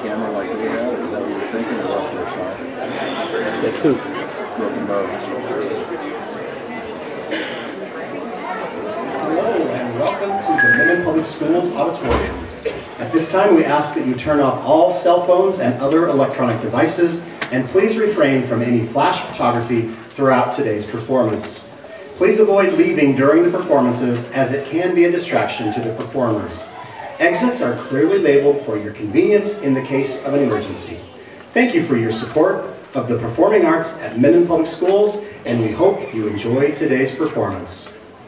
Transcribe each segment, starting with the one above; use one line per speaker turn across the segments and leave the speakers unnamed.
camera like we had, or is that what you're thinking, or what we're sorry?
They poop.
Broken bones.
Hello and welcome to the Minden Public Schools Auditorium. At this time we ask that you turn off all cell phones and other electronic devices, and please refrain from any flash photography throughout today's performance. Please avoid leaving during the performances, as it can be a distraction to the performers. Exits are clearly labeled for your convenience in the case of an emergency. Thank you for your support of the performing arts at Minden Public Schools, and we hope you enjoy today's performance.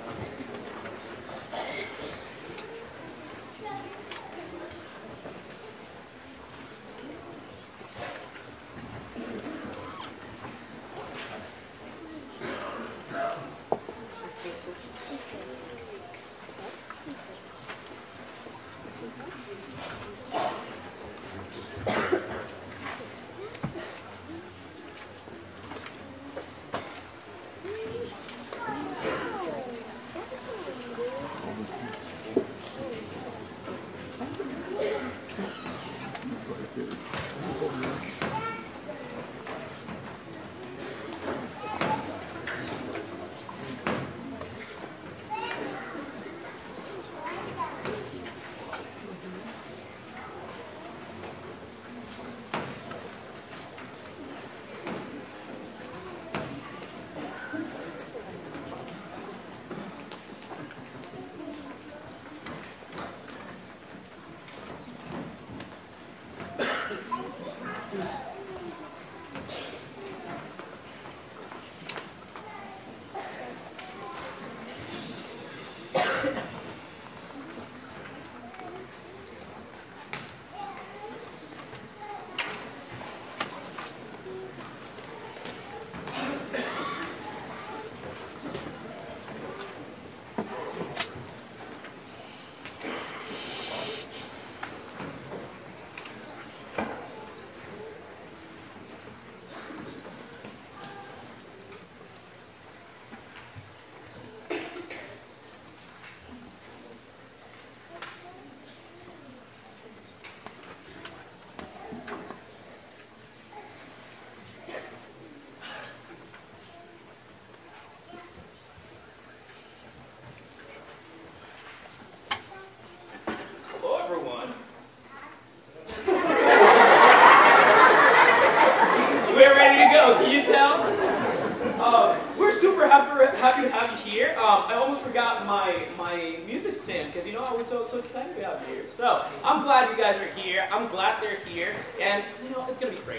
Happy to have you here. I almost forgot my music stand because I was so excited to have you here. So I'm glad you guys are here. I'm glad they're here, and it's gonna be great.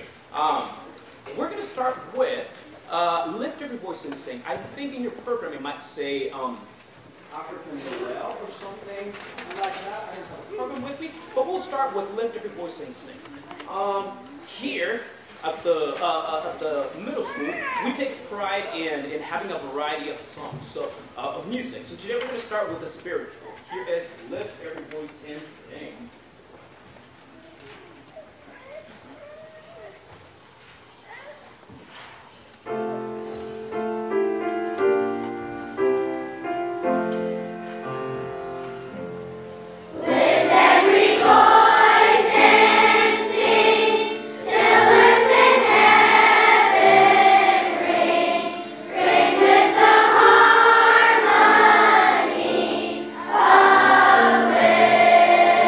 We're gonna start with lift every voice and sing. I think in your program it might say African Morel or something like that. I don't have a program with me, but we'll start with lift every voice and sing. Here at the middle school, we take pride in having a variety of songs, of music. So today we're going to start with the spiritual. Here is Lift Every Voice and Sing.
Harmony of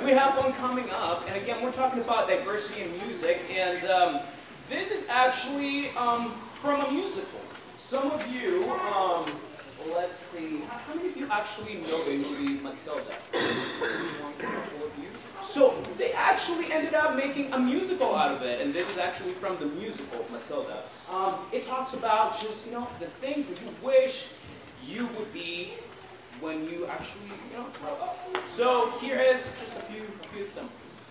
we have one coming up, and again, we're talking about diversity in music, and this is actually from a musical. Some of you, let's see, how many of you actually know the movie Matilda? One couple of you. So they actually ended up making a musical out of it, and this is actually from the musical Matilda. It talks about just, the things that you wish you would be when you actually, grow up. So here is just a few examples.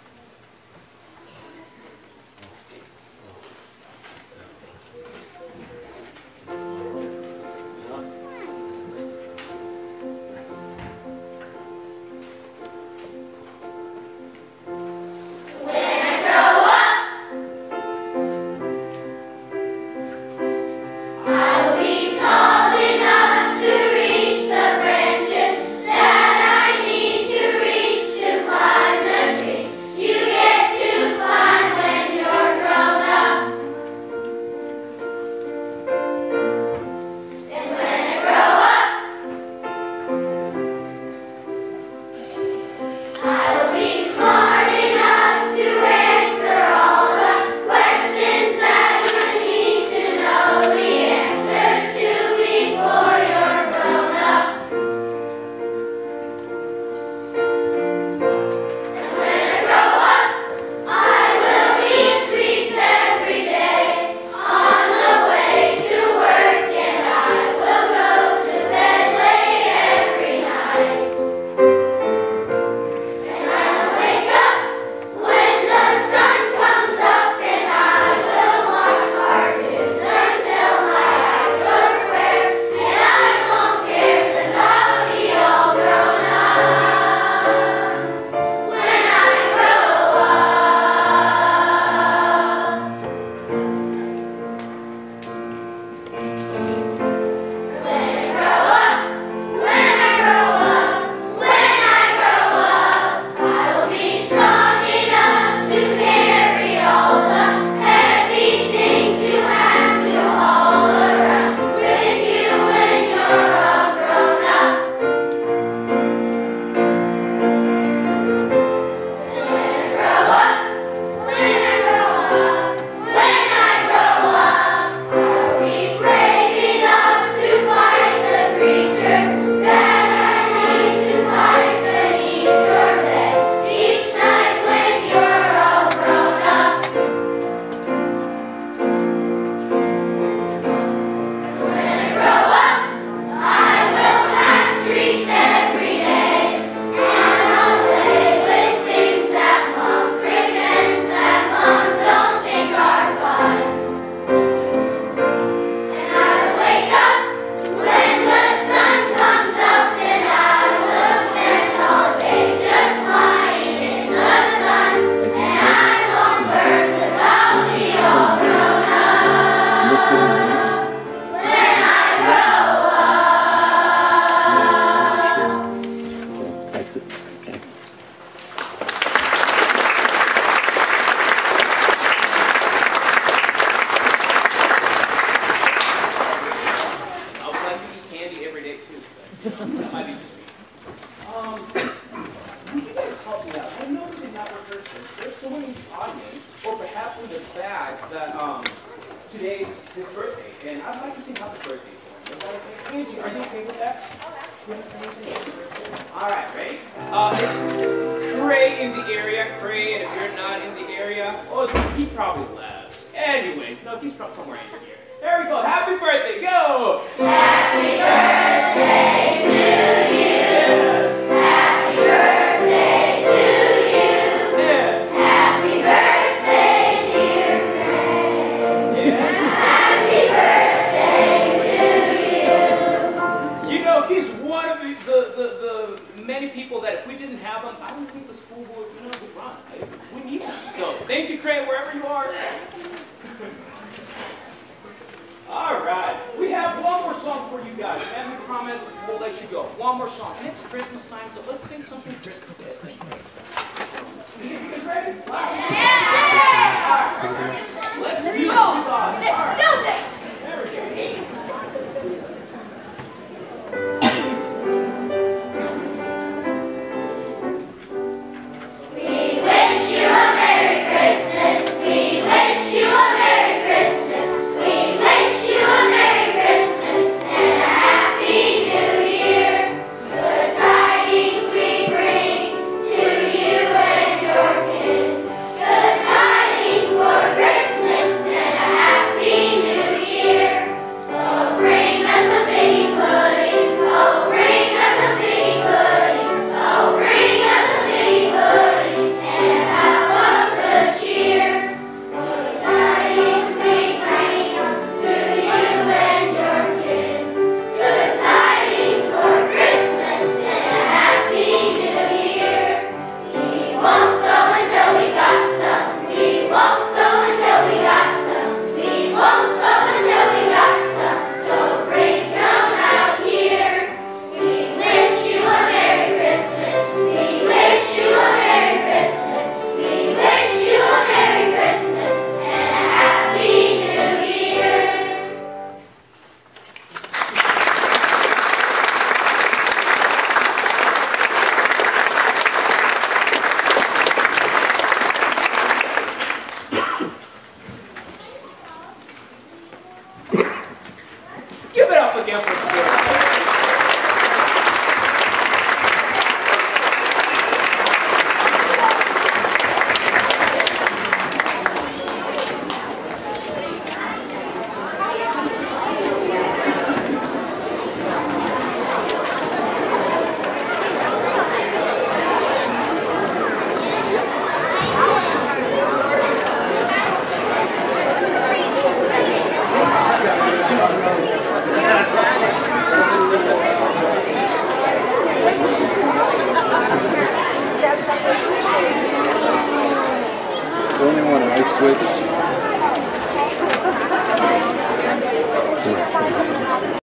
Today's his birthday, and I'd like to sing happy birthday for him. Is that okay? Angie, are you okay with that? All right, ready? It's Cray in the area. Cray, and if you're not in the area, oh, he probably left. Anyways, no, he's probably somewhere in here. There we go. Happy birthday. Go.
Happy birthday to you.
Yeah.
Happy birthday to you.
Yeah.
Happy birthday, dear Cray.
Yeah.
Happy birthday to you.
You know, he's one of the many people that if we didn't have him, I don't think the school would run. We need him. So thank you, Cray, wherever you are. All right, we have one more song for you guys, and we promise we'll let you go. One more song, and it's Christmas time, so let's sing something Christmas. You guys ready? All right. Let's do this song. All right. There we go.
The only one I switched.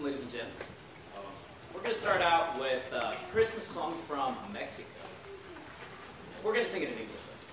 ladies and gents. We're going to start out with a Christmas song from Mexico. We're going to sing it in English.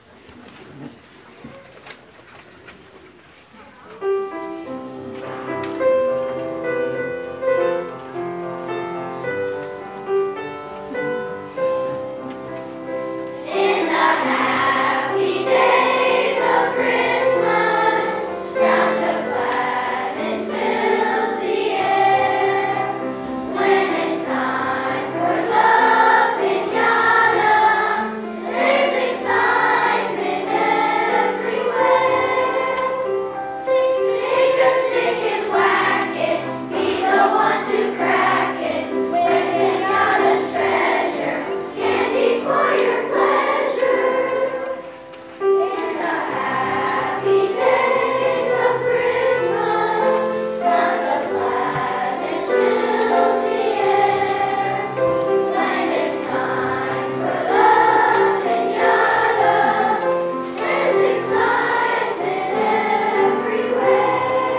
In the happy days of Christmas, sounds of gladness fills the air. When it's time for la piñata, there's excitement everywhere. Take a stick and whack it, be the one to crack it. When piñata's treasure, candies for your pleasure. In the happy days of Christmas, sounds of gladness fills the air. When it's time for la piñata, there's excitement everywhere.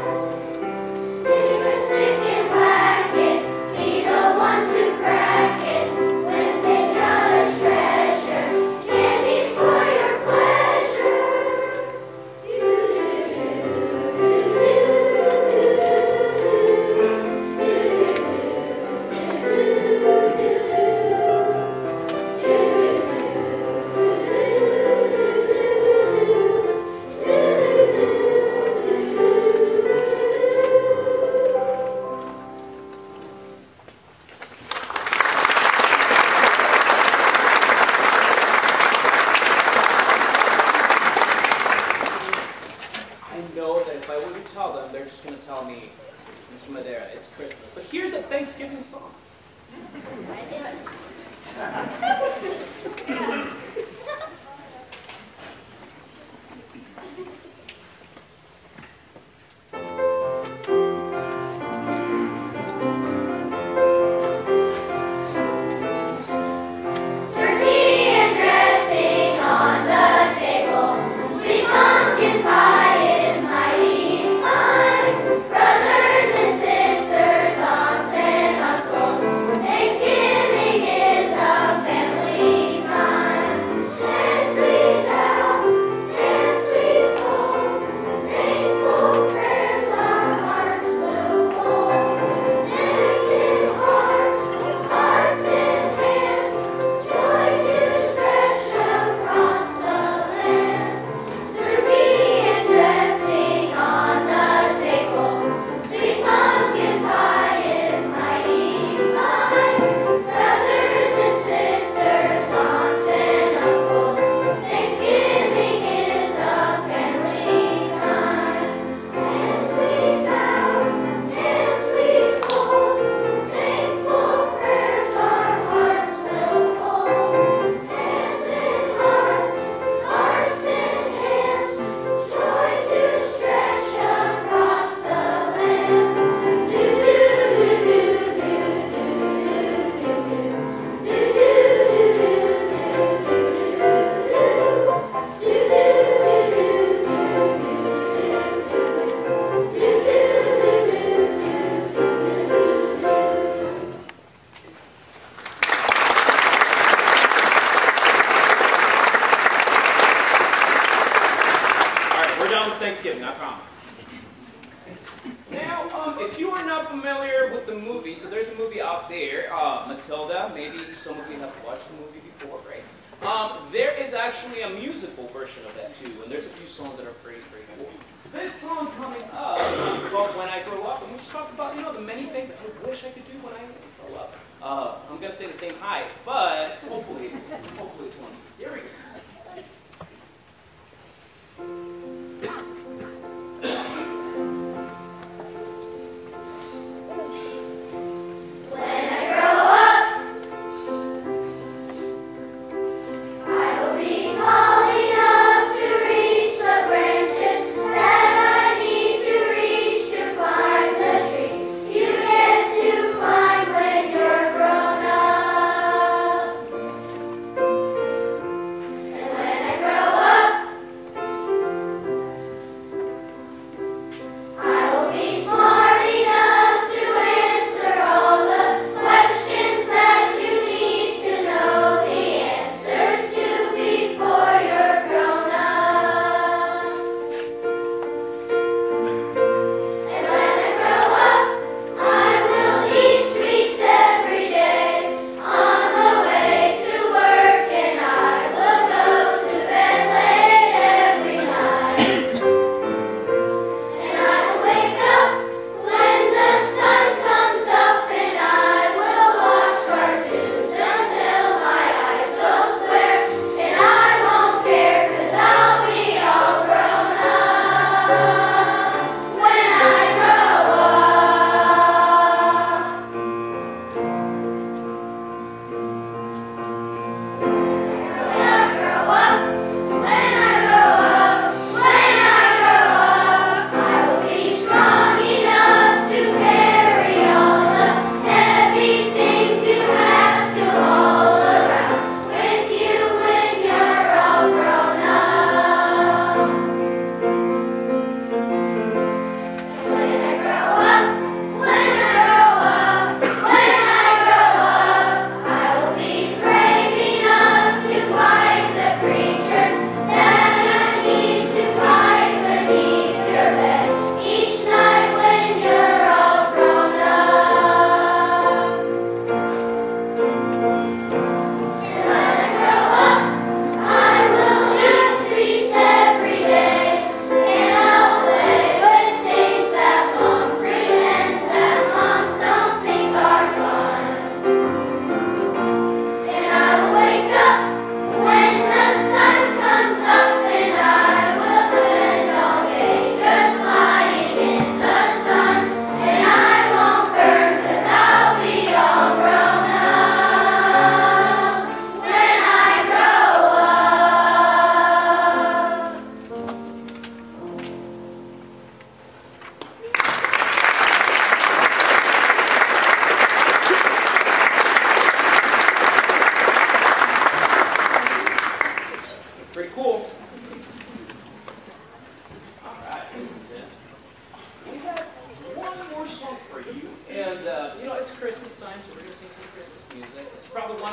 Take a stick and whack it, be the one to crack it. When piñata's treasure, candies for your pleasure.
I know that if I were to tell them, they're just going to tell me, Mr. Madera, it's Christmas. But here's a Thanksgiving song.
Turkey and dressing on the table, sweet pumpkin pie is mighty fine. Brothers and sisters, aunts and uncles, Thanksgiving is a family time. Hands we bow, hands we fold, thankful prayers our hearts will hold. Hands in hearts, hearts in hands, joy to stretch across the land. Turkey and dressing on the table, sweet pumpkin pie is mighty fine. Brothers and sisters, aunts and uncles, Thanksgiving is a family time. Hands we bow, hands we fold, thankful prayers our hearts will hold. Hands in hearts, hearts in hands, joy to stretch across the land. Do do do do do do do do do
All right, we're done with Thanksgiving, I promise. Now, if you are not familiar with the movie, so there's a movie out there, Matilda. Maybe some of you have watched the movie before, right? There is actually a musical version of that too, and there's a few songs that are pretty cool. This song coming up is called When I Grow Up, and we just talked about, the many things that I wish I could do when I grow up. I'm going to stay the same height, but hopefully it's one. Here we go.
When I grow up, I will be tall enough to reach the branches that I need to reach to climb the trees. You get to climb when you're grown up.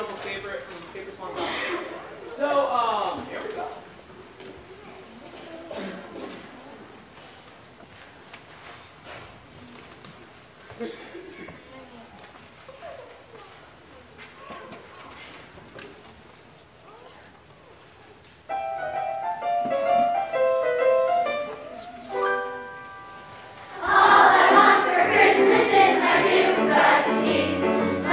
a favorite song about it. So, here we go.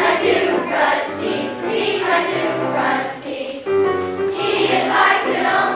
She, if I could only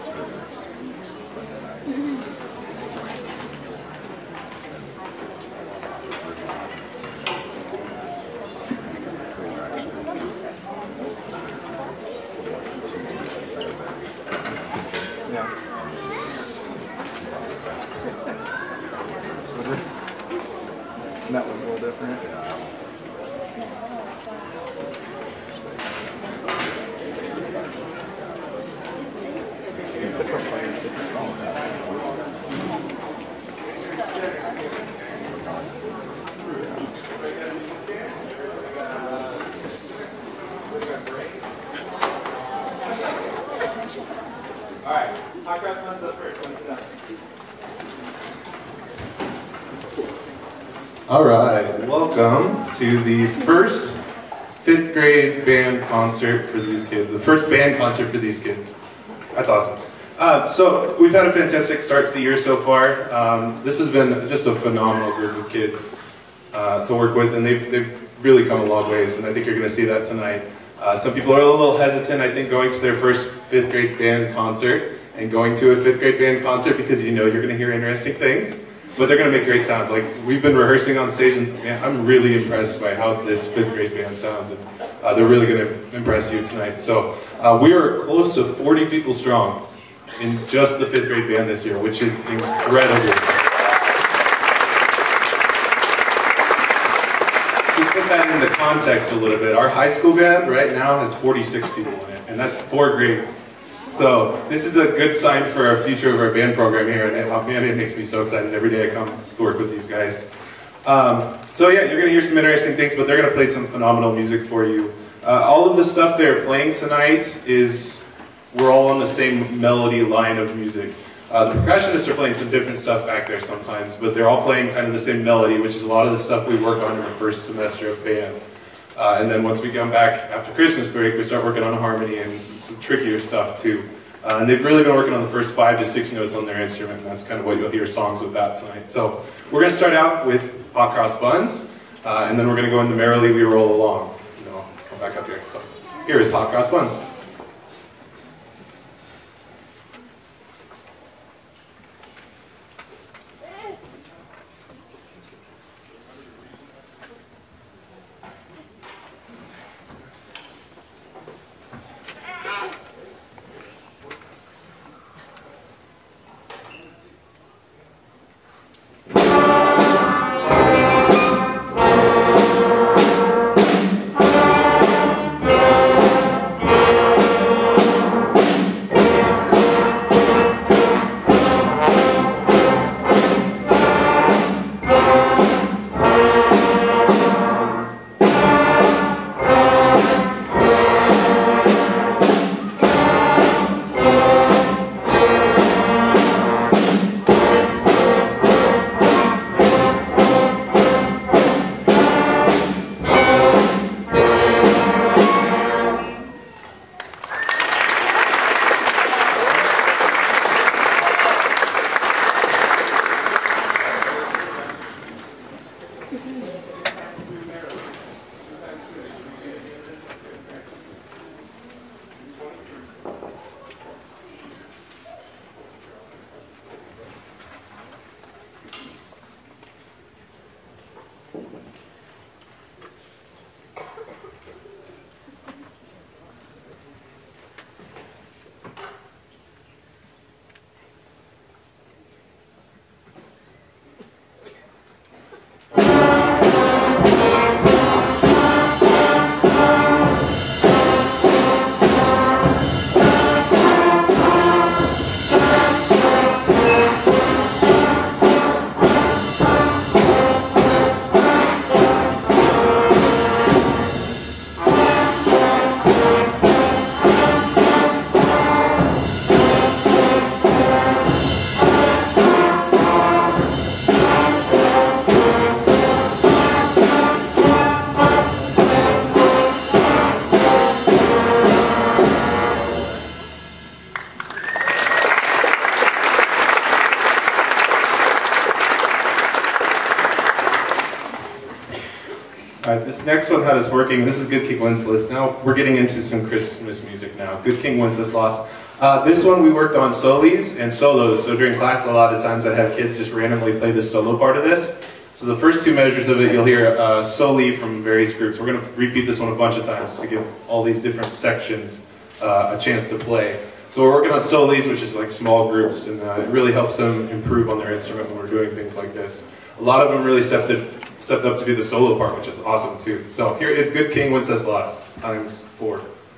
And that was a little different.
All right, talk about one's up first. One's done.
All right, welcome to the first 5th grade band concert for these kids. The first band concert for these kids. That's awesome. So we've had a fantastic start to the year so far. This has been just a phenomenal group of kids to work with, and they've really come a long ways, and I think you're going to see that tonight. Some people are a little hesitant, I think, going to their first 5th grade band concert and going to a 5th grade band concert because you know you're going to hear interesting things. But they're going to make great sounds. Like, we've been rehearsing on stage, and man, I'm really impressed by how this 5th grade band sounds, and they're really going to impress you tonight. So we are close to 40 people strong in just the 5th grade band this year, which is incredible. To put that into context a little bit, our high school band right now has 46 people in it, and that's 4 grades. So this is a good sign for our future of our band program here, and man, it makes me so excited every day I come to work with these guys. So yeah, you're going to hear some interesting things, but they're going to play some phenomenal music for you. All of the stuff they're playing tonight we're all on the same melody line of music. The percussionists are playing some different stuff back there sometimes, but they're all playing kind of the same melody, which is a lot of the stuff we work on in the first semester of band. And then once we come back after Christmas break, we start working on harmony and some trickier stuff too. And they've really been working on the first 5 to 6 notes on their instrument, and that's kind of what you'll hear songs with that tonight. So we're going to start out with Hot Cross Buns, and then we're going to go into Merrily We Roll Along. And then I'll come back up here. So here is Hot Cross Buns. This next one had us working. This is Good King Wenceslas. Now we're getting into some Christmas music now. Good King Wenceslas. This one we worked on solis and solos. So during class, a lot of times I have kids just randomly play the solo part of this. So the first two measures of it, you'll hear soli from various groups. We're going to repeat this one a bunch of times to give all these different sections a chance to play. So we're working on solis, which is like small groups, and it really helps them improve on their instrument when we're doing things like this. A lot of them really stepped up to do the solo part, which is awesome too. So here is Good King Wenceslas times 4.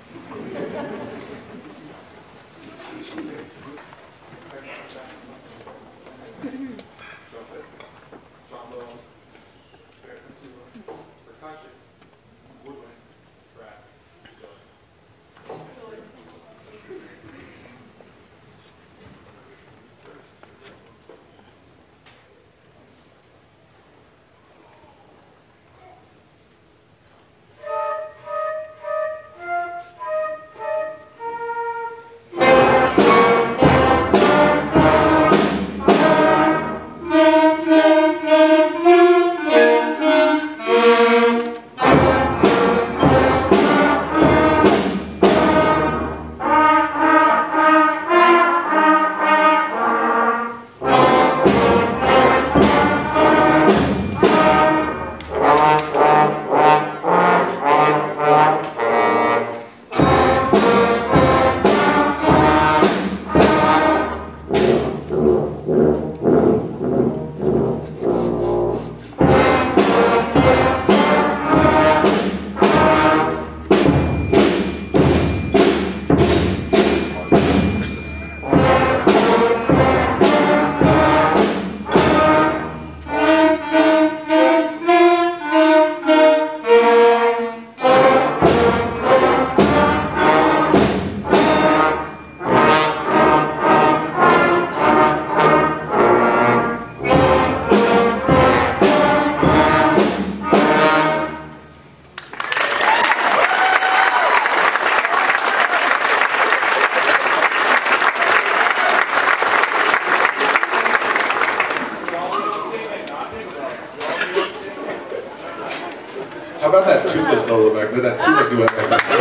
How about that tuba solo back there, that tuba duet back there?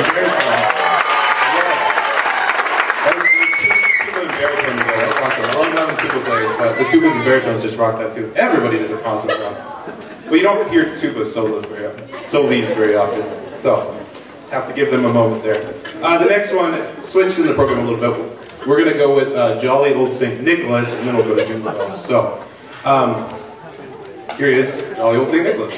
Tuba and baritone together, that's awesome. I love having tuba players, but the tubas and baritones just rock that too. Everybody did an awesome job. But you don't hear tuba solos very often, so have to give them a moment there. The next one, switched in the program a little bit. We're going to go with Jolly Old St. Nicholas, and then we'll go to Jingle Bells. So, here he is, Jolly Old St. Nicholas.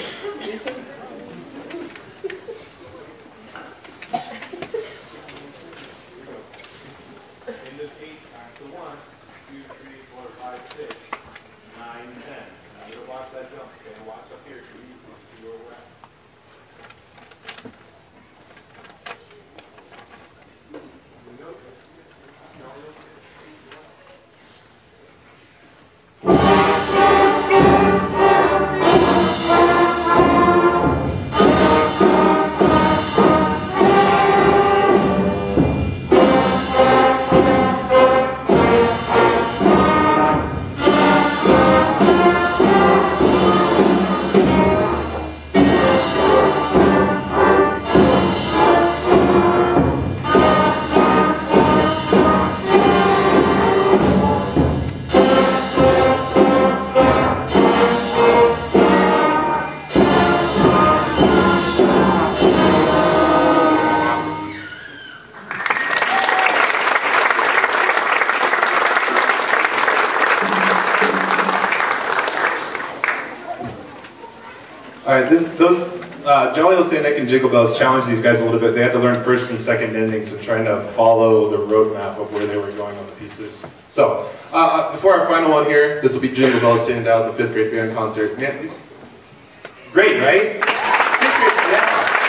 Alright, those Jolly Old St. Nick and Jingle Bells challenged these guys a little bit. They had to learn first and second endings and trying to follow the roadmap of where they were going on the pieces. So, before our final one here, this will be Jingle Bells Stand Out, the 5th grade band concert. Man, these great, right? 5th grade, yeah.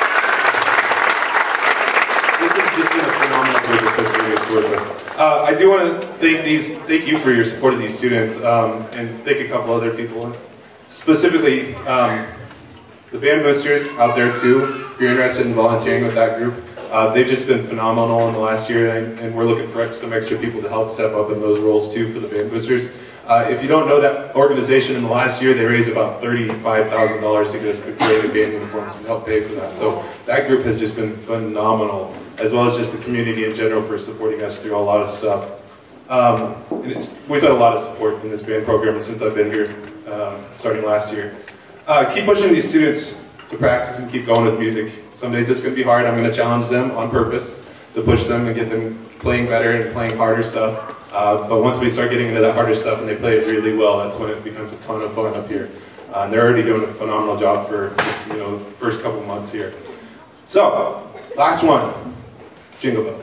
This has just been a phenomenal group of 5th graders to work with. I do want to thank you for your support of these students, and thank a couple other people. Specifically, the Band Boosters out there too, if you're interested in volunteering with that group. They've just been phenomenal in the last year, and we're looking for some extra people to help step up in those roles too for the Band Boosters. If you don't know that organization, in the last year they raised about $35,000 to get us creative band uniforms and help pay for that. So that group has just been phenomenal as well as just the community in general for supporting us through a lot of stuff. We've had a lot of support in this band program since I've been here, starting last year. Keep pushing these students to practice and keep going with music. Some days it's going to be hard. I'm going to challenge them on purpose to push them and get them playing better and playing harder stuff. But once we start getting into that harder stuff and they play it really well, that's when it becomes a ton of fun up here. They're already doing a phenomenal job for just, the first couple months here. So, last one, Jingle Bells.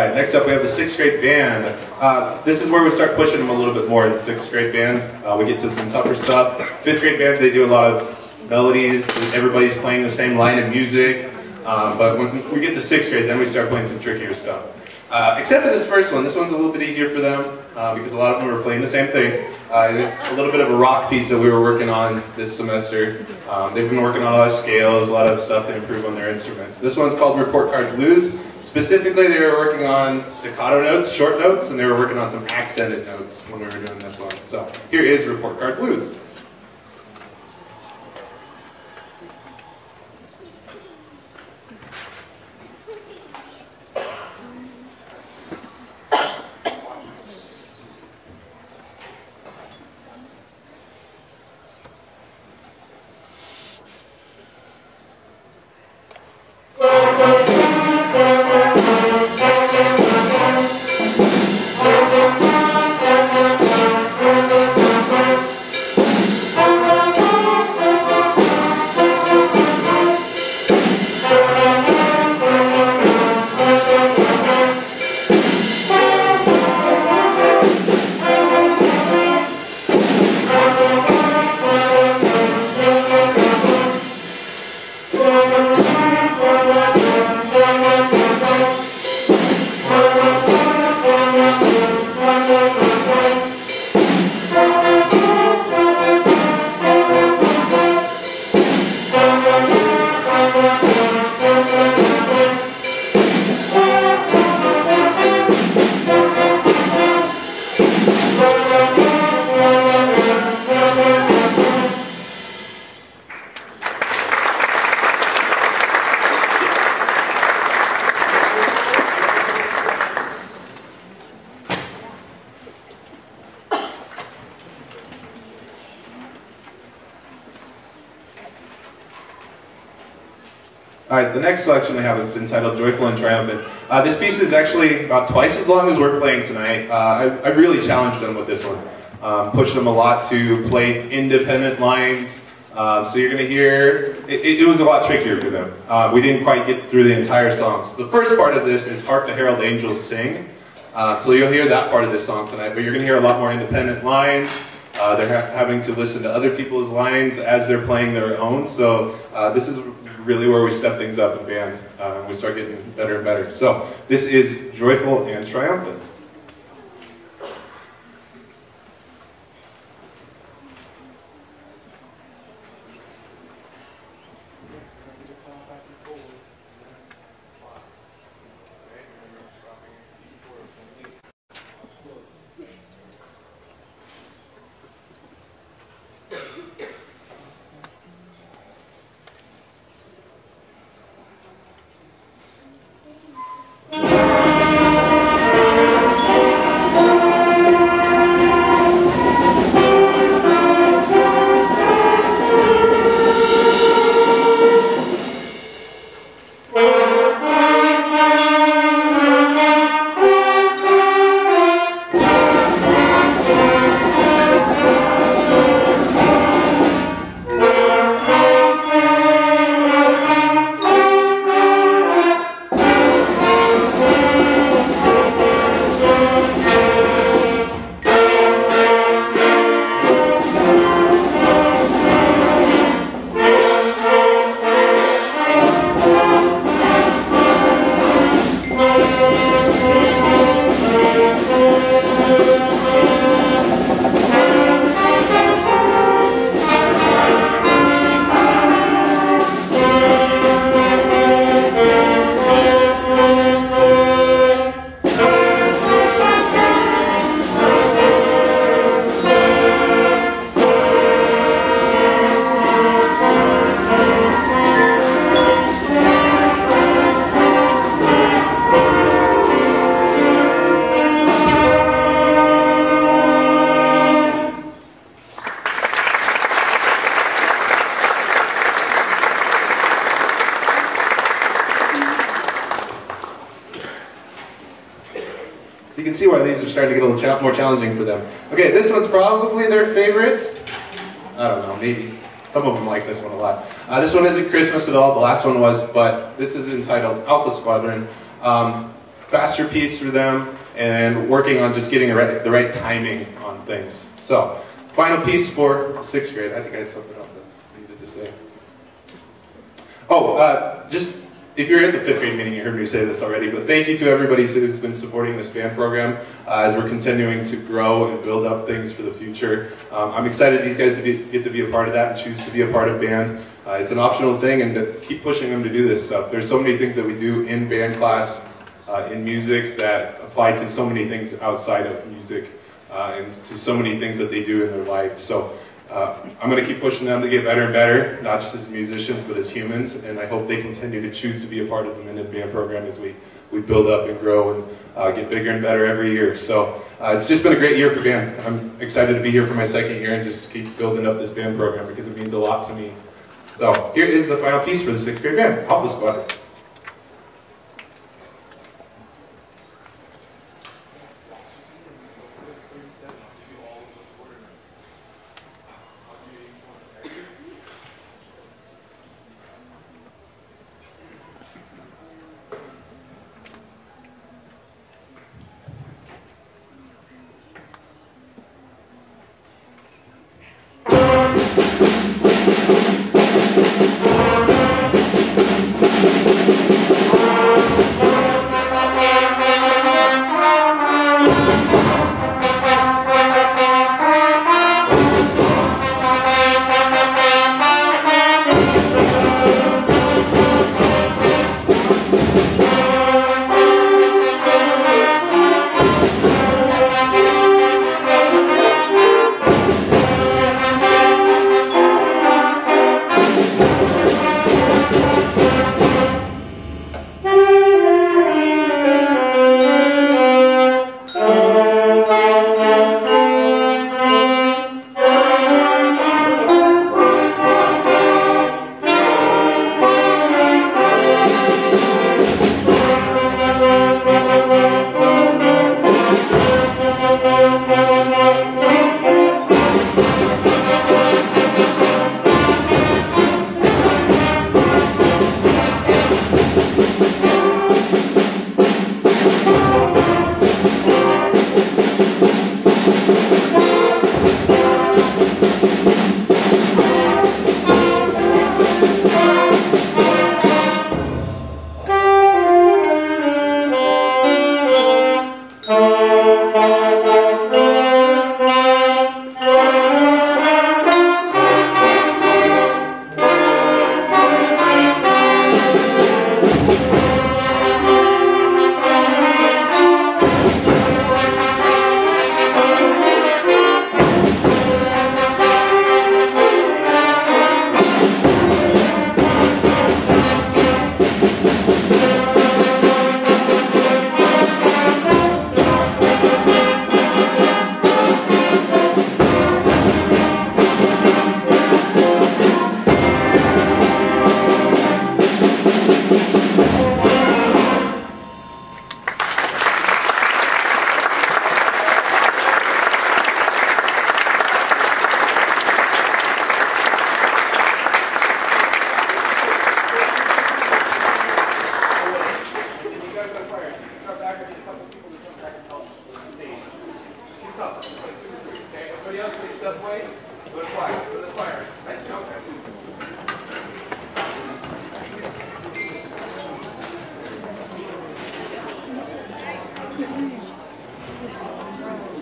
right, next up we have the 6th grade band. This is where we start pushing them a little bit more in the 6th grade band. We get to some tougher stuff. 5th grade band, they do a lot of melodies. Everybody's playing the same line of music. But when we get to 6th grade, then we start playing some trickier stuff. Except for this first one. This one's a little bit easier for them because a lot of them are playing the same thing. And it's a little bit of a rock piece that we were working on this semester. They've been working on a lot of scales, a lot of stuff to improve on their instruments. This one's called Report Card Blues. Specifically, they were working on staccato notes, short notes, and they were working on some accented notes when we were doing this one. So here is Report Card Blues. Alright, the next selection we have is entitled Joyful and Triumphant. This piece is actually about twice as long as we're playing tonight. I really challenged them with this one. Pushed them a lot to play independent lines. So you're going to hear, it was a lot trickier for them. We didn't quite get through the entire song. So the first part of this is Hark the Herald Angels Sing. So you'll hear that part of this song tonight, but you're going to hear a lot more independent lines. They're having to listen to other people's lines as they're playing their own. So this is really where we step things up in band. We start getting better and better. So this is Joyful and Triumphant. You can see why these are starting to get a little more challenging for them. Okay, this one's probably their favorite. I don't know, maybe. Some of them like this one a lot. This one isn't Christmas at all, the last one was, but this is entitled Alpha Squadron. faster pace for them, and working on just getting the right timing on things. So, final piece for 6th grade. I think I had something else I needed to say. Oh, just if you're at the 5th grade meeting, you heard me say this already, but thank you to everybody who's been supporting this band program as we're continuing to grow and build up things for the future. I'm excited these guys get to be a part of that and choose to be a part of band. It's an optional thing, and to keep pushing them to do this stuff. There's so many things that we do in band class, in music, that apply to so many things outside of music, and to so many things that they do in their life. So I'm going to keep pushing them to get better and better, not just as musicians, but as humans, and I hope they continue to choose to be a part of the Minden Band program as we build up and grow and get bigger and better every year. So it's just been a great year for band. I'm excited to be here for my 2nd year and just keep building up this band program because it means a lot to me. So here is the final piece for the 6th grade band, Alpha Squad.
Everybody else, put your stuff away. Go to choir. Go to the choir. Nice job.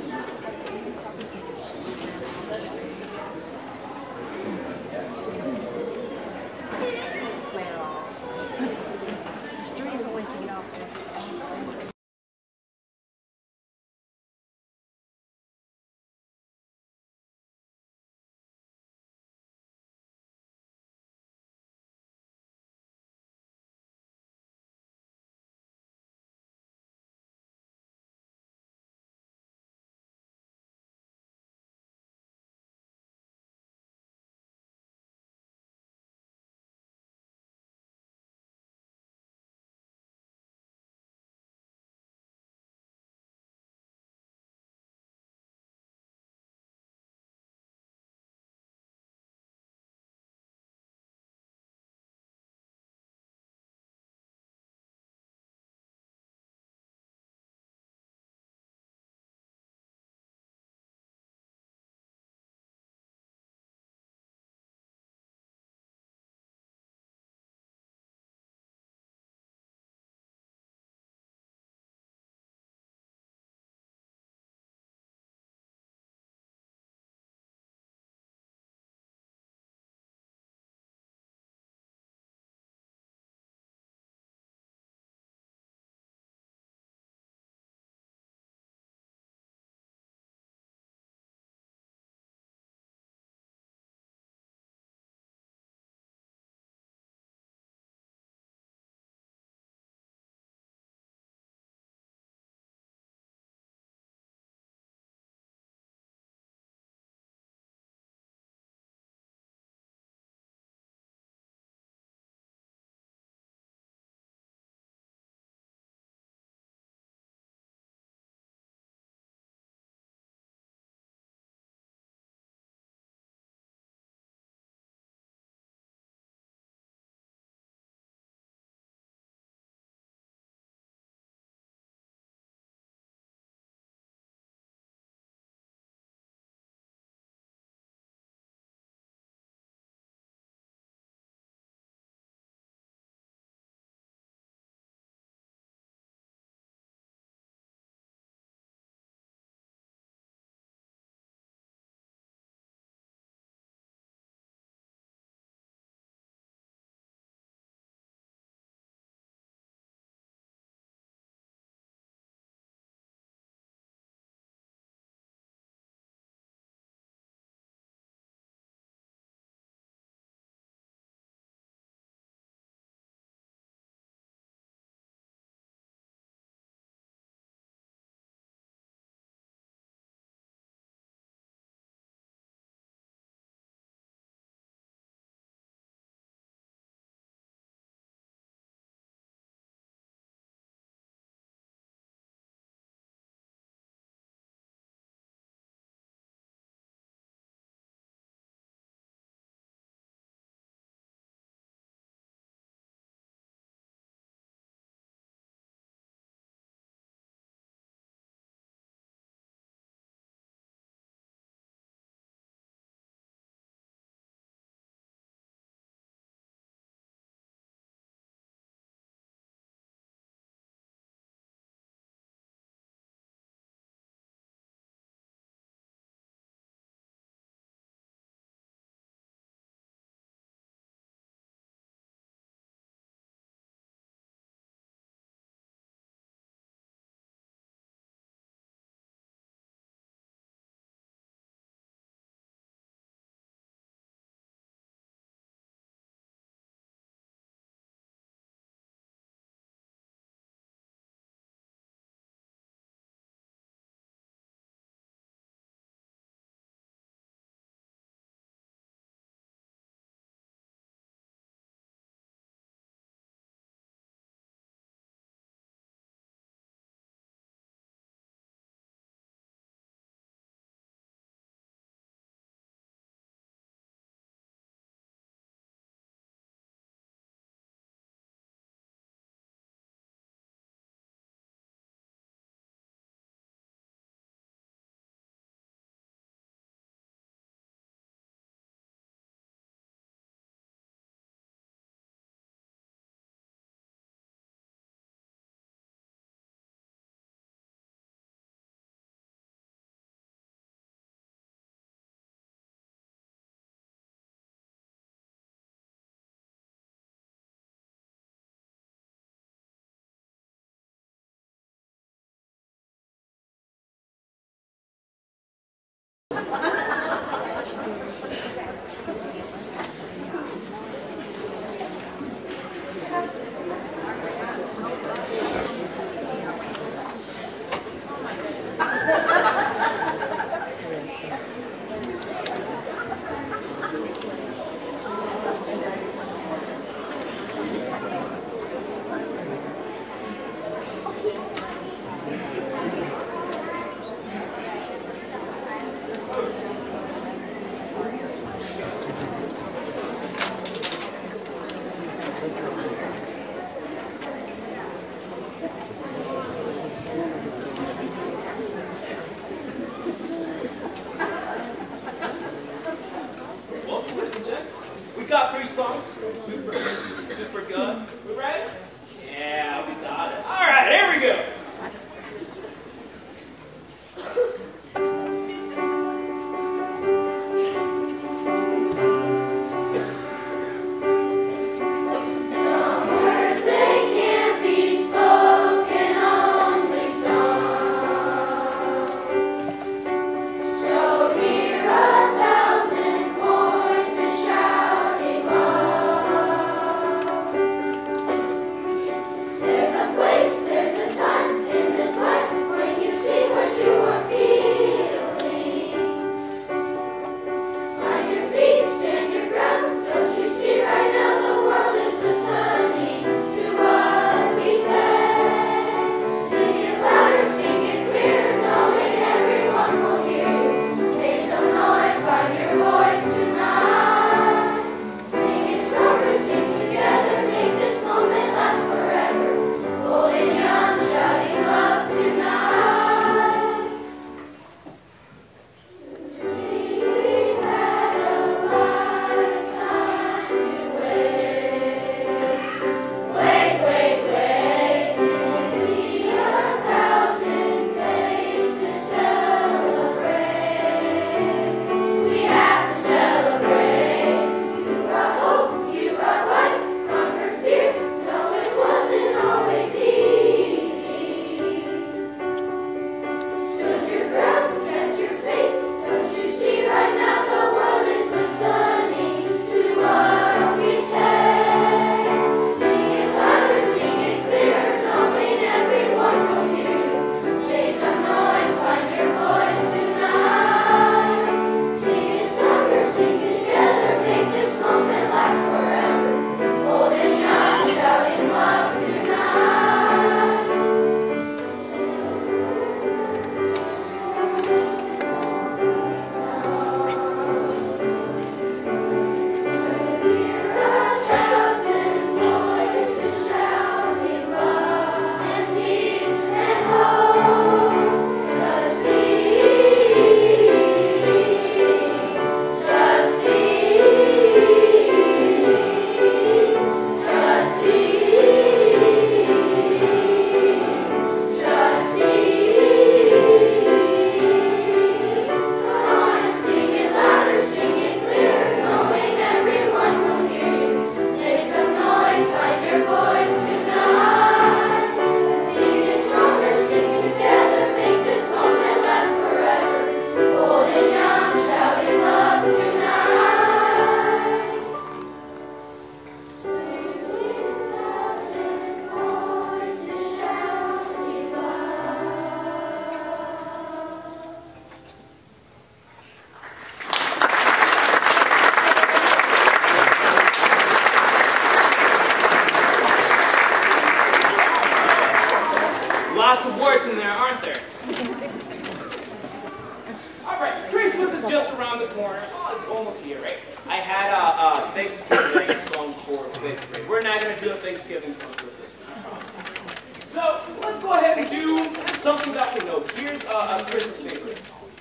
is just around the corner. Oh, it's almost here, right? I had a Thanksgiving song for 5th grade. We're not going to do a Thanksgiving song for this. So let's go ahead and do something that we know. Here's a Christmas favorite.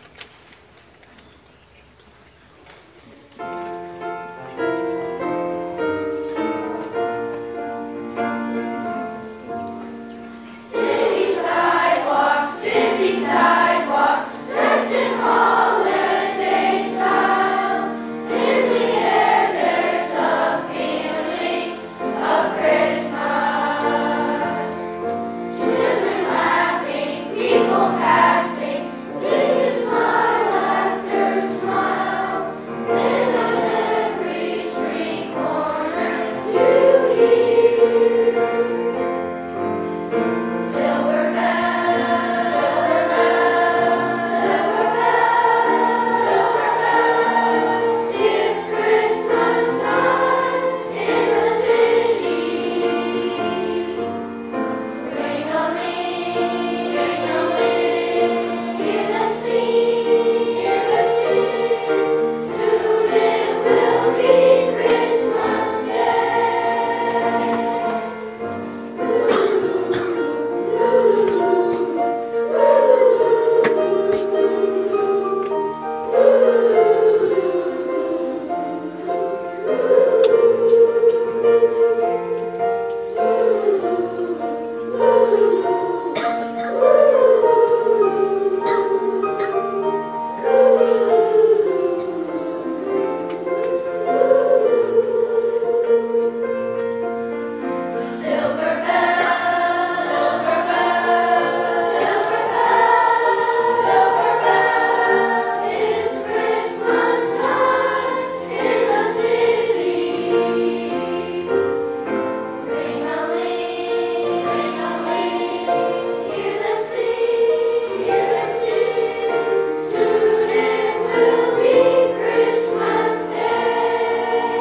City sidewalks, busy sidewalks, dressed in holiday style. In the air there's a feeling of Christmas. Children laughing, people passing, with smile after smile. And on every street corner you hear silver bells, silver bells, silver bells, silver bells. It's Christmas time in the city. Ring-a-ling, ring-a-ling, hear them sing, hear them sing. Soon it will be Christmas Day. Silver bells, silver bells, silver bells, silver bells. It's Christmas time in the city. Ring-a-ling, ring-a-ling, hear them sing, hear them sing. Soon it will be Christmas Day.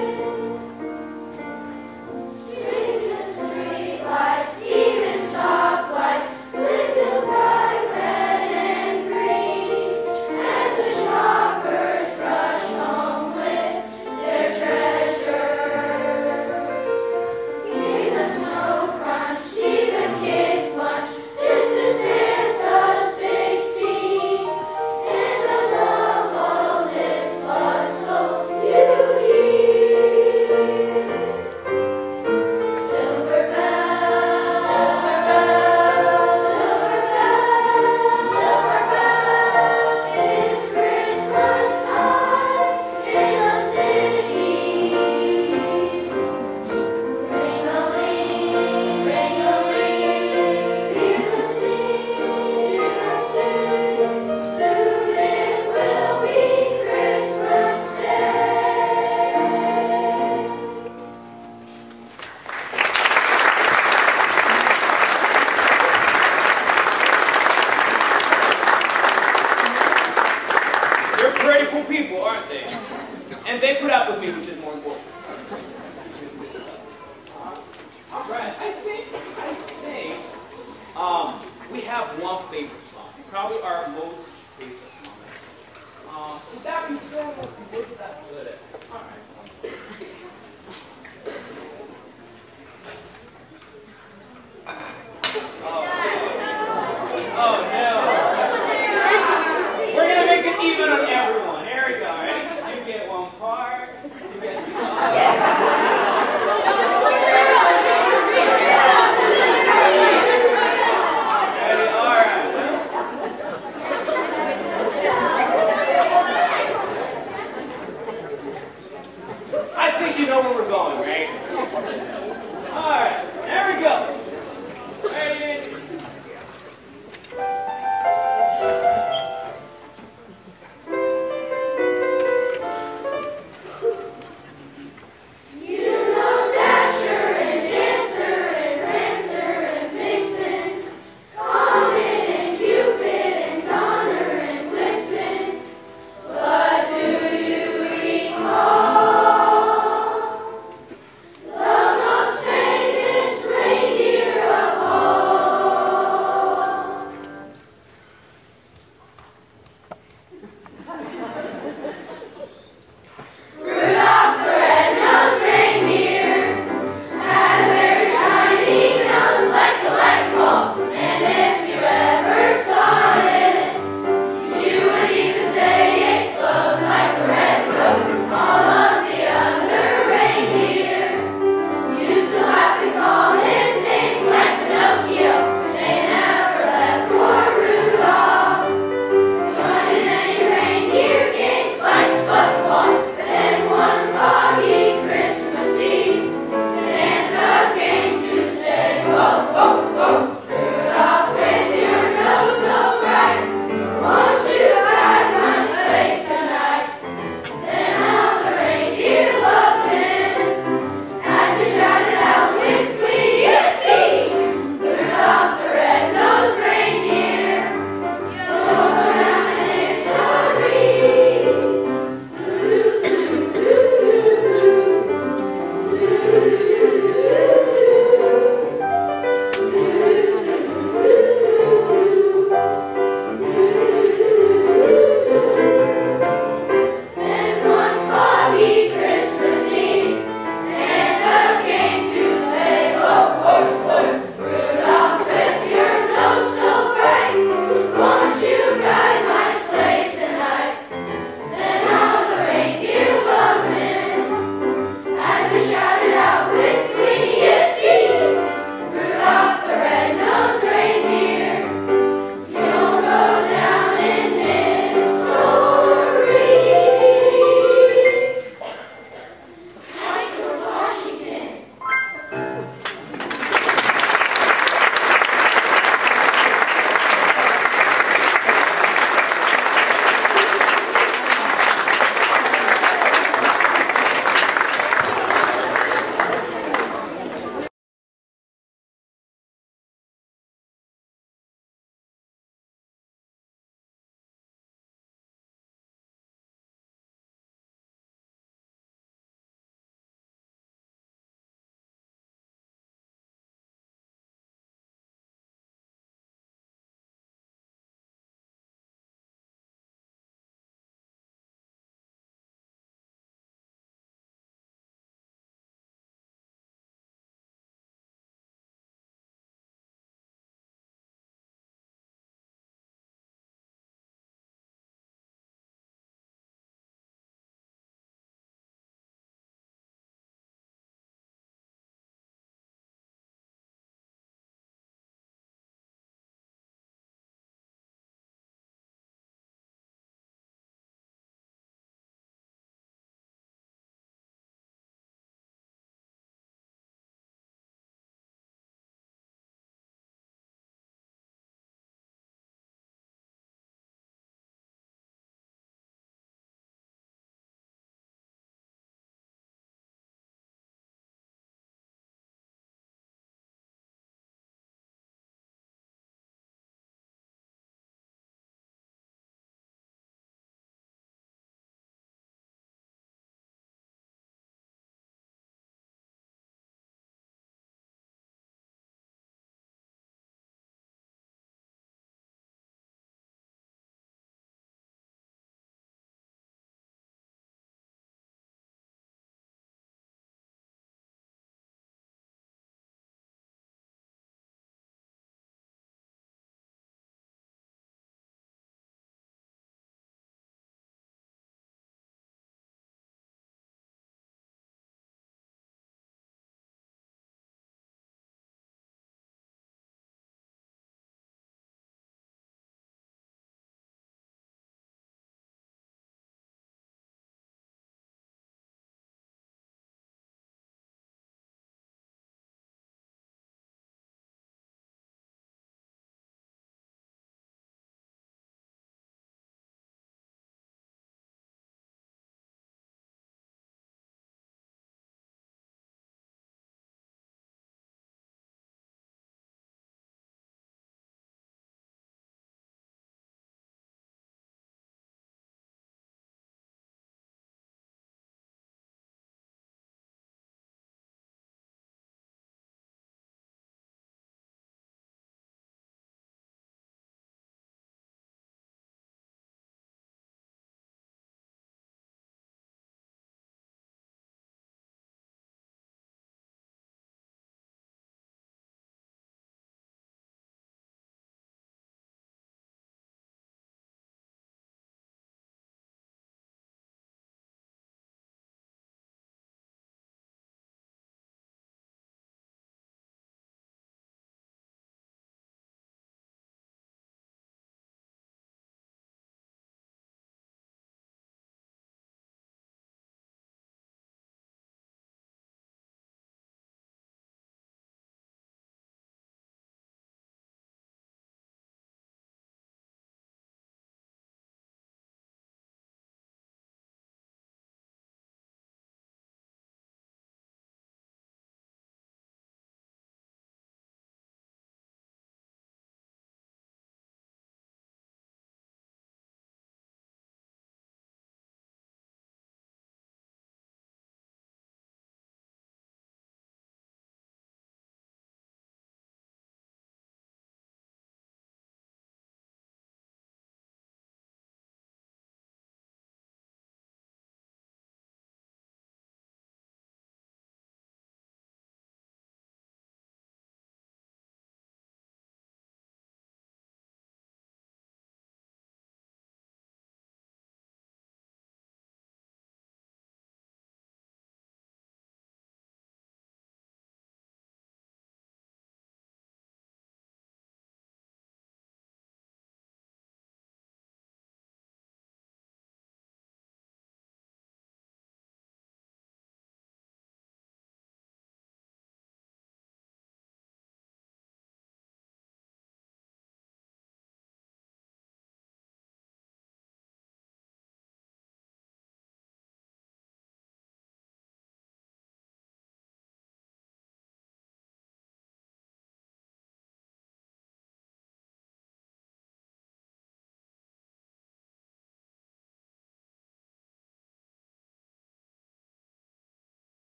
Street lights, even stoplights, with this bright red and green. As the shoppers rush home with their treasures. Hear the snow crunch, see the kids lunch. This is Santa's big scene. And above all this bustle you hear silver bells, silver bells, silver bells, silver bells. It's Christmas time in the city. Ring-a-ling, ring-a-ling, hear them sing, hear them sing. Soon it will be Christmas Day.
They're pretty cool people, aren't they? And they put up with me, which is more important. Alright, I think we have one favorite song. Probably our most favorite song. With that being said, let's look at that lyric. Alright. Oh no. We're gonna make it even on everyone. Here we go, ready? You get one part, you get the other. Ready? Alright.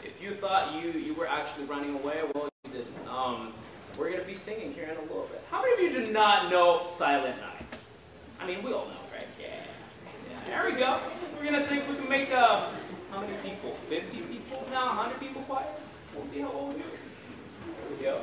If you thought you were actually running away, well, you didn't. We're going to be singing here in a little bit. How many of you do not know Silent Night? I mean, we all know, right? Yeah. There we go. We're going to see if we can make, how many people? 50 people? No, 100 people quiet? We'll see how old we do. There we go.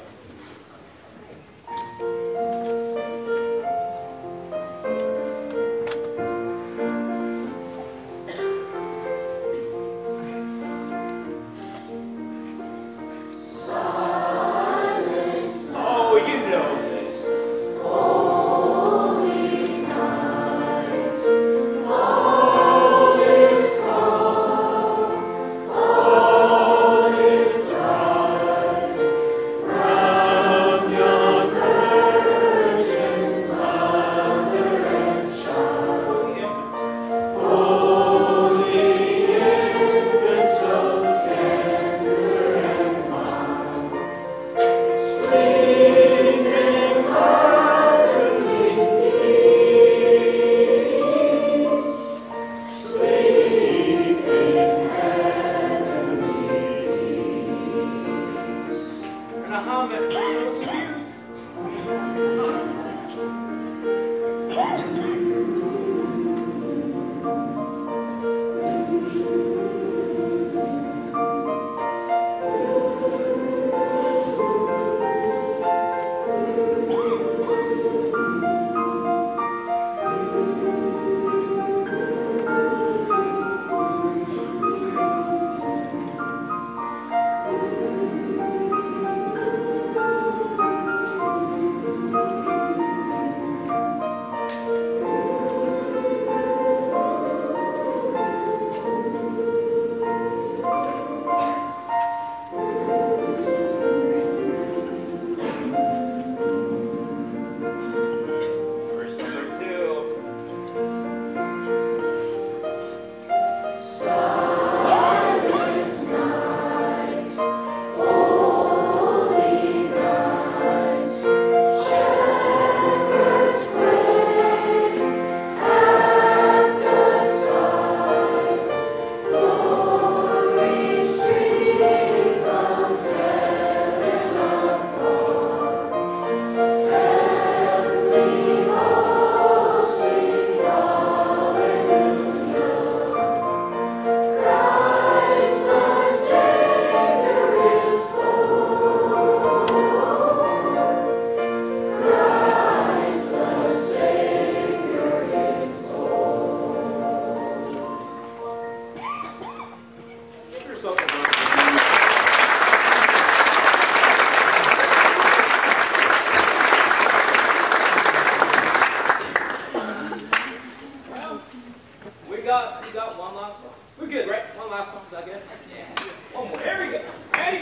We got one last song. We're good, right? One last song. Is that good? Yeah. One more. There we go. Ready?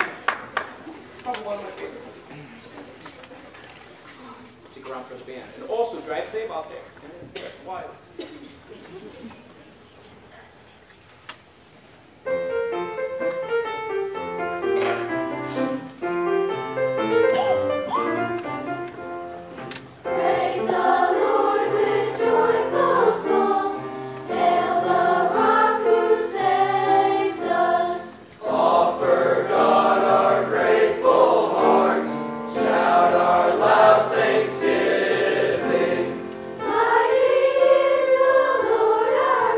Probably one of my favorites. Stick around for the band. And also, drive safe out there. It's going to be wild.
Mighty is the Lord our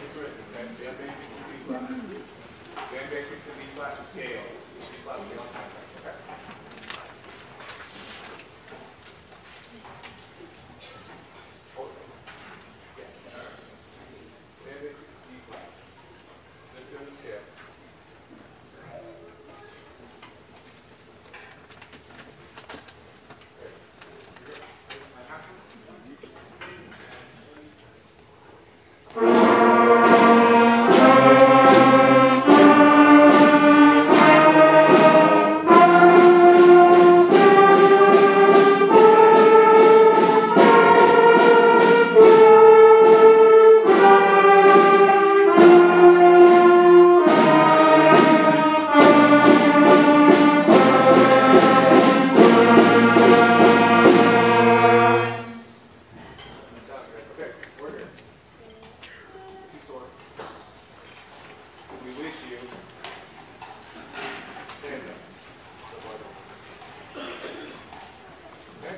written, okay? Band basics to B flat. Band basics to B flat scale. B flat scale. Okay. Band basics to B flat. Let's go to scale. Okay, we're here. We wish you stand up. Okay?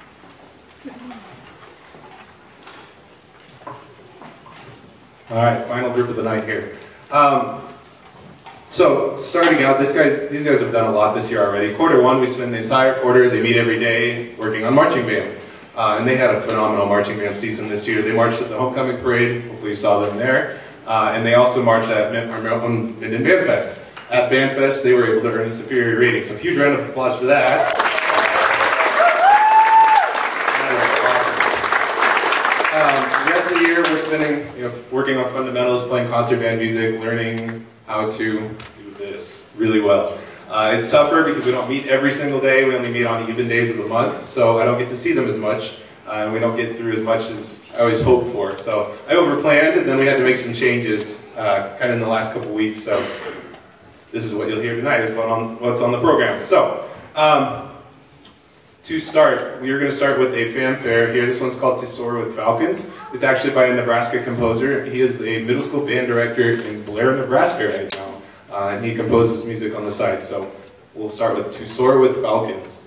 All right, final group of the night here. So starting out, these guys have done a lot this year already. Quarter one, we spend the entire quarter. They meet every day working on marching band. And they had a phenomenal marching band season this year. They marched at the homecoming parade. Hopefully you saw them there. And they also marched at our own Minden Band Fest. At Band Fest, they were able to earn a superior rating. So huge round of applause for that. The rest of the year, we're spending, working on fundamentals, playing concert band music, learning how to do this really well. It's tougher because we don't meet every single day. We only meet on even days of the month, so I don't get to see them as much, and we don't get through as much as I always hoped for. So I overplanned, and then we had to make some changes kind of in the last couple weeks. So this is what you'll hear tonight, is what's on the program. So to start, we are going to start with a fanfare here. This one's called To Soar with Falcons. It's actually by a Nebraska composer. He is a middle school band director in Blair, Nebraska right now. And he composes music on the side. So we'll start with To Soar with Falcons.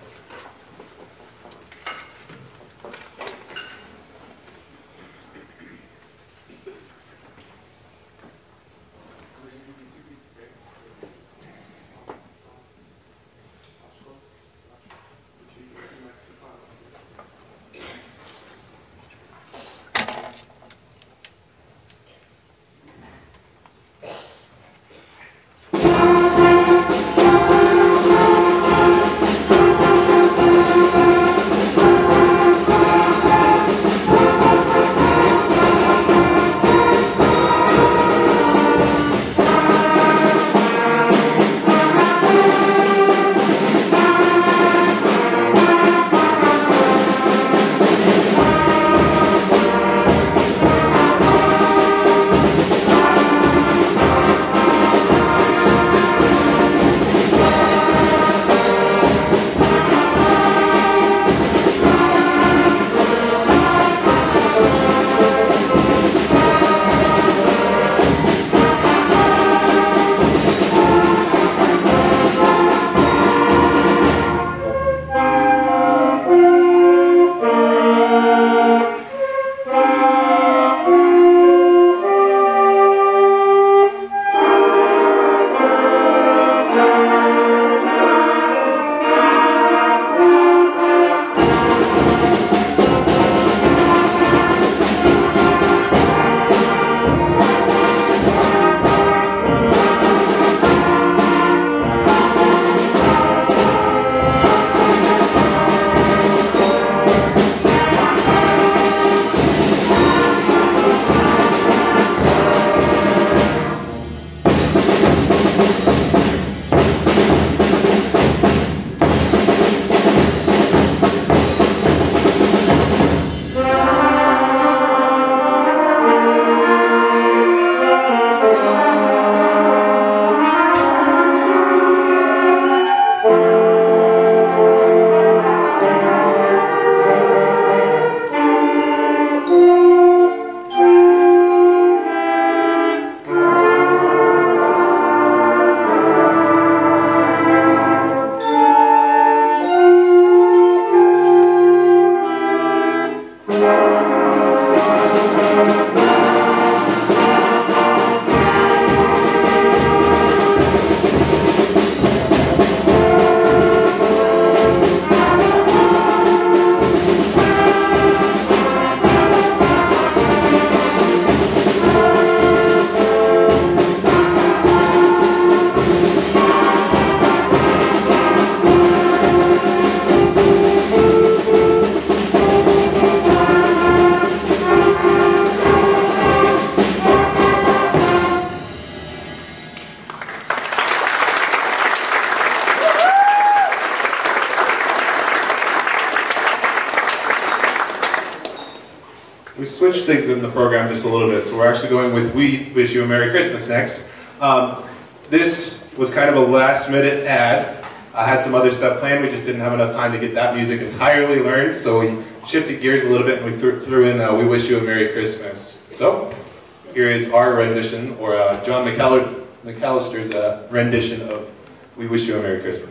we switched things in the program just a little bit, so we're actually going with We Wish You a Merry Christmas next. This was kind of a last-minute ad. I had some other stuff planned, we just didn't have enough time to get that music entirely learned, so we shifted gears a little bit and we threw in We Wish You a Merry Christmas. So, here is our rendition, or John McAllister's rendition of We Wish You a Merry Christmas.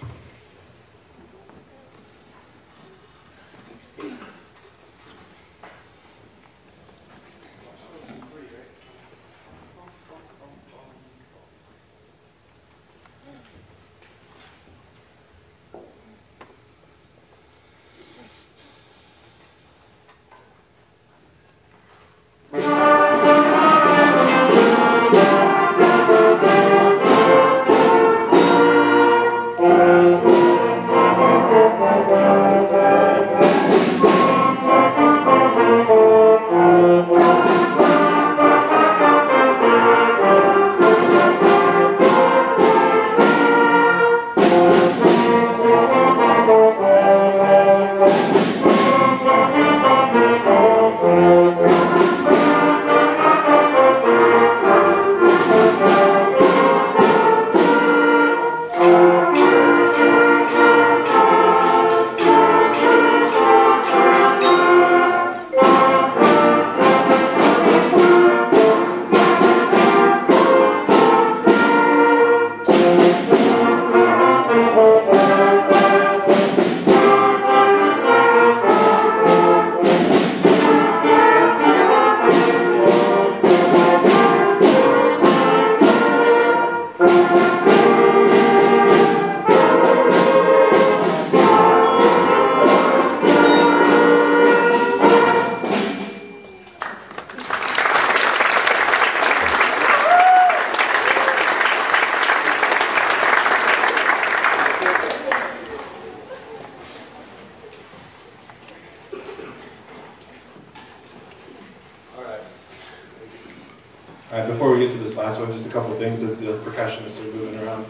Before we get to this last one, just a couple of things as the percussionists are moving around.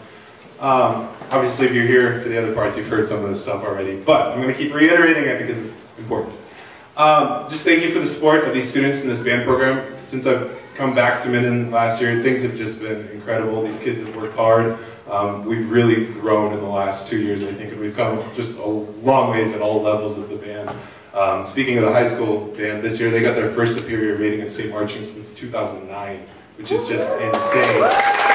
Obviously, if you're here for the other parts, you've heard some of this stuff already, but I'm going to keep reiterating it because it's important. Just thank you for the support of these students in this band program. Since I've come back to Minden last year, things have just been incredible. These kids have worked hard. We've really grown in the last 2 years, I think, and we've come just a long ways at all levels of the band. Speaking of the high school band, this year they got their first superior rating in state marching since 2009, which is just insane.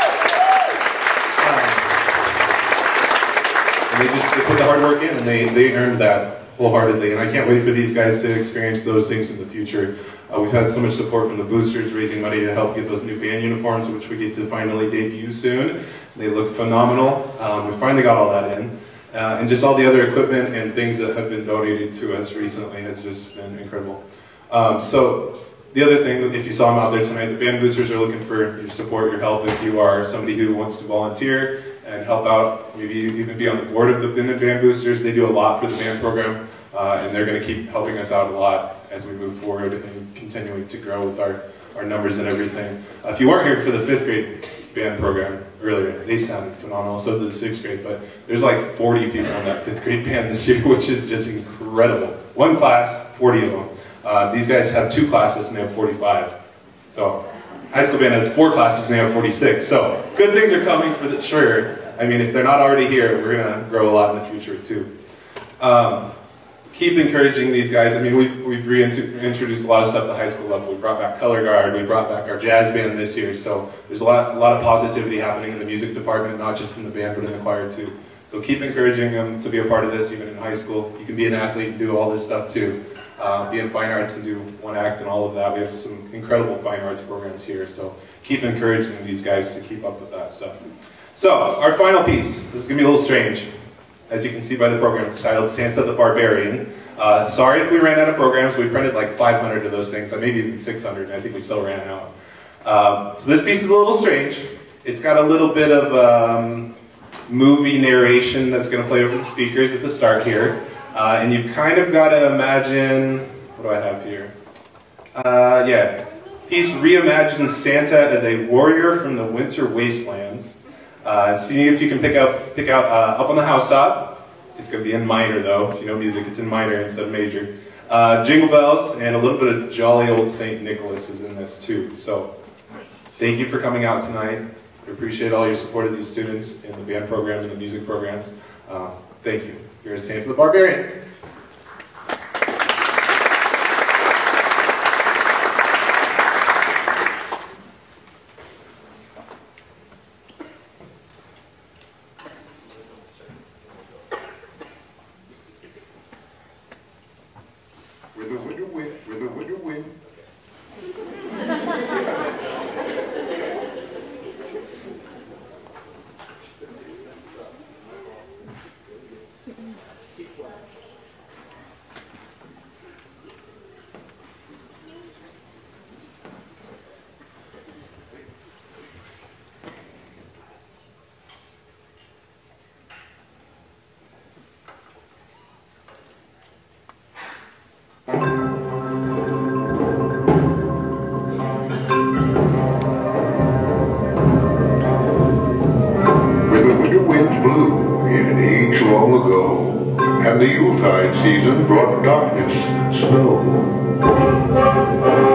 And they put the hard work in, and they earned that wholeheartedly. And I can't wait for these guys to experience those things in the future. We've had so much support from the boosters, raising money to help get those new band uniforms, which we get to finally debut soon. They look phenomenal. We finally got all that in. And just all the other equipment and things that have been donated to us recently has just been incredible. So the other thing, that if you saw them out there tonight, the band boosters are looking for your support, your help. If you are somebody who wants to volunteer and help out, maybe even be on the board of the Minden Band Boosters, they do a lot for the band program, and they're going to keep helping us out a lot as we move forward and continuing to grow with our numbers and everything. If you weren't here for the 5th grade band program earlier, they sounded phenomenal, so did the 6th grade, but there's like 40 people in that 5th grade band this year, which is just incredible. One class, 40 of them. These guys have 2 classes and they have 45. So high school band has 4 classes and they have 46. So good things are coming for the sure. I mean, if they're not already here, we're gonna grow a lot in the future too. Keep encouraging these guys. I mean, we've reintroduced a lot of stuff at the high school level. We brought back color guard. We brought back our jazz band this year. So there's a lot of positivity happening in the music department, not just in the band, but in the choir too. So keep encouraging them to be a part of this, even in high school. You can be an athlete and do all this stuff too. Be in fine arts and do one act and all of that. We have some incredible fine arts programs here. So keep encouraging these guys to keep up with that stuff. So our final piece. This is gonna be a little strange. As you can see by the program, it's titled Santa the Barbarian. Sorry if we ran out of programs. We printed like 500 of those things, maybe even 600, and I think we still ran out. So this piece is a little strange. It's got a little bit of movie narration that's going to play over the speakers at the start here. And you've kind of got to imagine, what do I have here? Yeah, piece reimagines Santa as a warrior from the winter wastelands. See if you can pick out Up on the Housetop. It's going to be in minor though. If you know music, it's in minor instead of major. Jingle bells and a little bit of jolly old St. Nicholas is in this too. So thank you for coming out tonight. We appreciate all your support of these students in the band program and the music programs. Thank you. Here's Santa the Barbarian.
With a winter wind, with a winter wind. Blew in an age long ago, and the Yuletide season brought darkness and snow.